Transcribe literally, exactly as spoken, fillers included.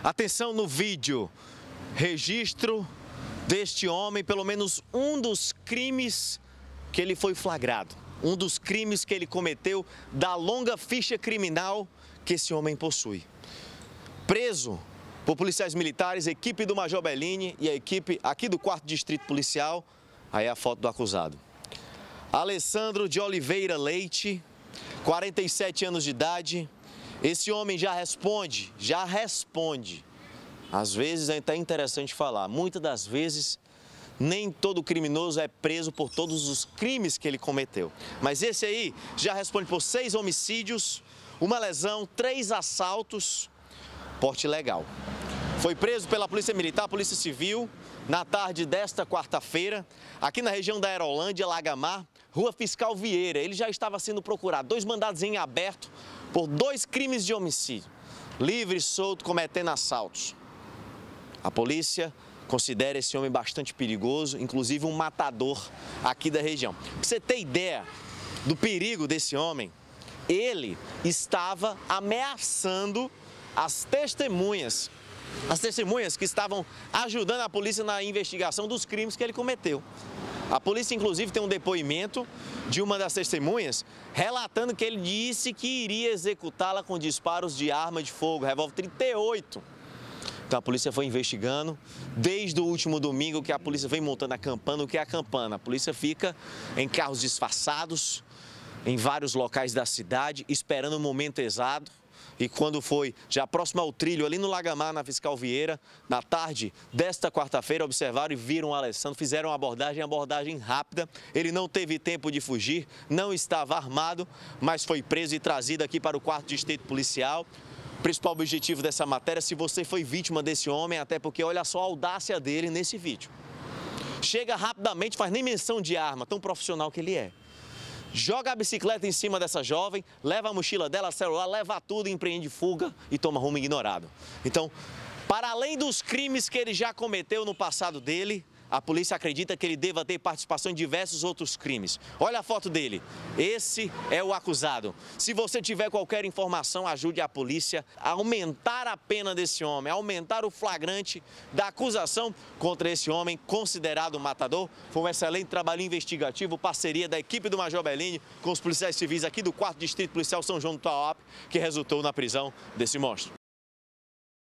Atenção no vídeo, registro deste homem, pelo menos um dos crimes que ele foi flagrado, um dos crimes que ele cometeu da longa ficha criminal que esse homem possui. Preso por policiais militares, equipe do Major Bellini e a equipe aqui do quarto Distrito Policial, aí é a foto do acusado. Alessandro de Oliveira Leite, quarenta e sete anos de idade. Esse homem já responde, já responde. Às vezes é até interessante falar, muitas das vezes nem todo criminoso é preso por todos os crimes que ele cometeu. Mas esse aí já responde por seis homicídios, uma lesão, três assaltos, porte ilegal. Foi preso pela Polícia Militar, Polícia Civil, na tarde desta quarta-feira, aqui na região da Aerolândia, Lagamar, Rua Fiscal Vieira. Ele já estava sendo procurado, dois mandados em aberto por dois crimes de homicídio, livre e solto, cometendo assaltos. A polícia considera esse homem bastante perigoso, inclusive um matador aqui da região. Pra você ter ideia do perigo desse homem, ele estava ameaçando as testemunhas, as testemunhas que estavam ajudando a polícia na investigação dos crimes que ele cometeu. A polícia, inclusive, tem um depoimento de uma das testemunhas relatando que ele disse que iria executá-la com disparos de arma de fogo, revólver trinta e oito. Então a polícia foi investigando desde o último domingo que a polícia vem montando a campana. O que é a campana? A polícia fica em carros disfarçados, em vários locais da cidade, esperando o momento exato. E quando foi já próximo ao trilho, ali no Lagamar, na Fiscal Vieira, na tarde desta quarta-feira, observaram e viram o Alessandro, fizeram uma abordagem, abordagem rápida. Ele não teve tempo de fugir, não estava armado, mas foi preso e trazido aqui para o quarto Distrito Policial. O principal objetivo dessa matéria, se você foi vítima desse homem, até porque olha só a audácia dele nesse vídeo. Chega rapidamente, faz nem menção de arma, tão profissional que ele é. Joga a bicicleta em cima dessa jovem, leva a mochila dela, celular, leva tudo, empreende fuga e toma rumo ignorado. Então, para além dos crimes que ele já cometeu no passado dele, a polícia acredita que ele deva ter participação em diversos outros crimes. Olha a foto dele. Esse é o acusado. Se você tiver qualquer informação, ajude a polícia a aumentar a pena desse homem, a aumentar o flagrante da acusação contra esse homem considerado matador. Foi um excelente trabalho investigativo, parceria da equipe do Major Bellini com os policiais civis aqui do quarto Distrito Policial São João do Tauap, que resultou na prisão desse monstro.